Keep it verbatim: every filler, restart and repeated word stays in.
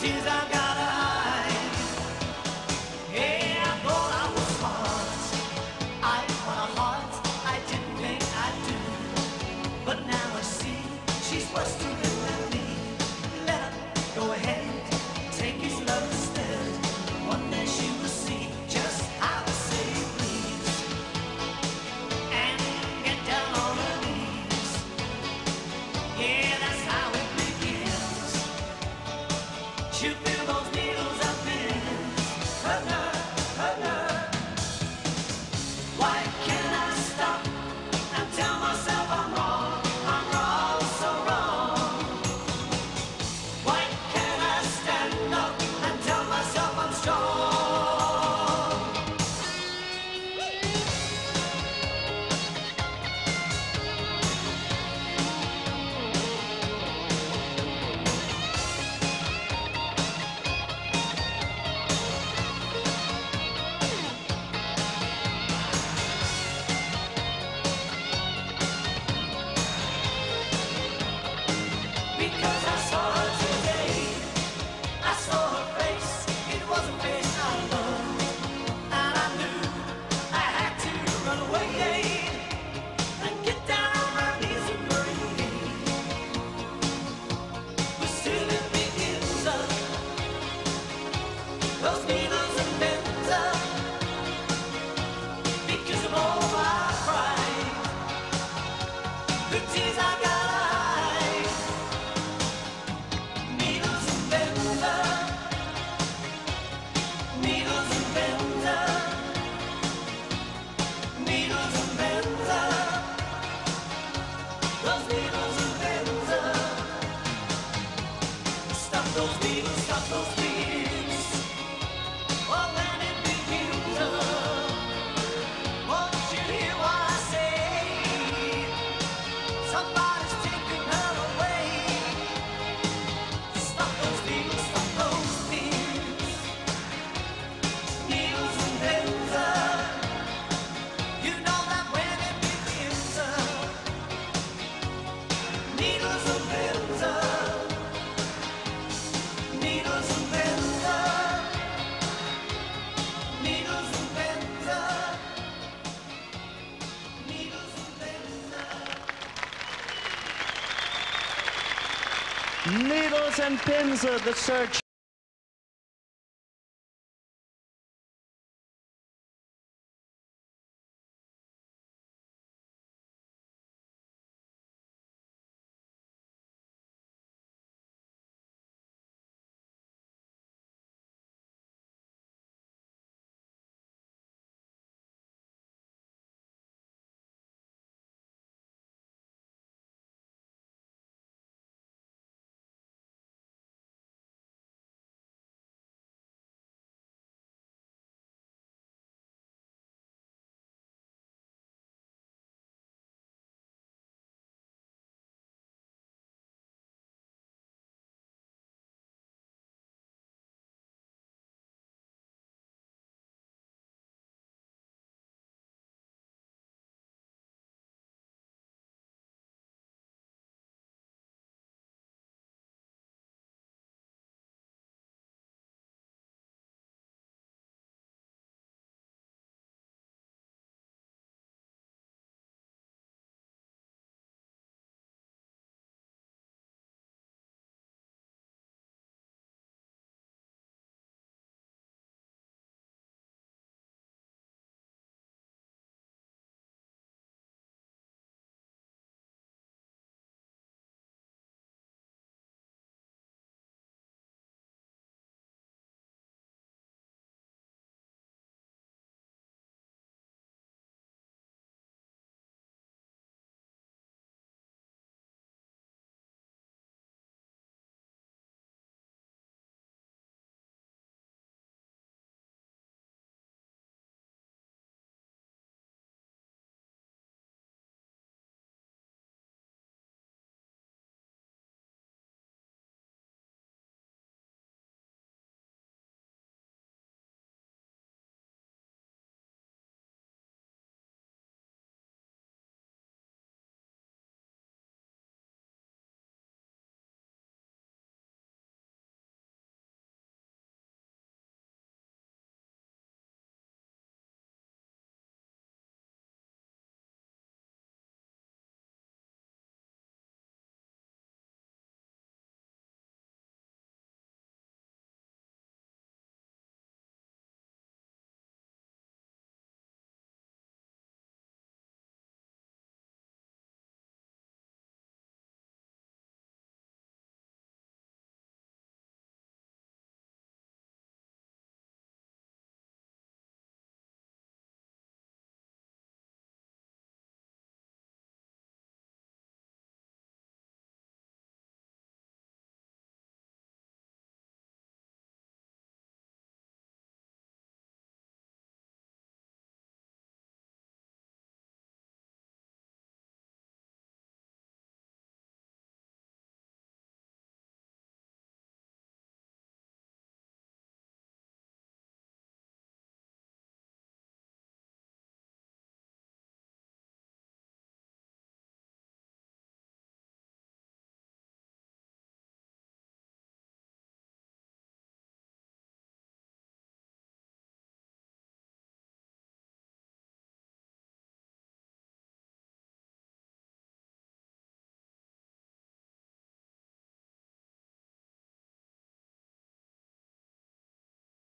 tears I gotta hide. Hey, I thought I was smart. I won a heart I didn't think I'd do. But now I see she's worse to live than me. Let her go ahead, take his love instead. One day she will see just how to say please and get down on her knees. Yeah, that's how it begins. She'll feel those needles up in her nerve, her nerve. Why can't I stop and tell myself I'm wrong? I'm wrong, so wrong. Why can't I stand up and tell myself I'm strong? Because I saw her today, I saw her face, it was a face I loved, and I knew I had to run away and get down on my knees and pray. But still it begins up, those needles and bends up, because of all my pride, the tears I gotta hide. Needles and bends up, needles and bends up, needles and bends up, those needles and bends up. Stop those needles, stop those needles. Oh, then it begins up. Won't you hear what I say? Somebody's taking her away. Stop those needles, stop those needles. Needles and bends up. You know that when it begins up. Needles and bends up. Needles and bends up. Needles and bends up. Needles and bends up. Needles and Pins, uh, the search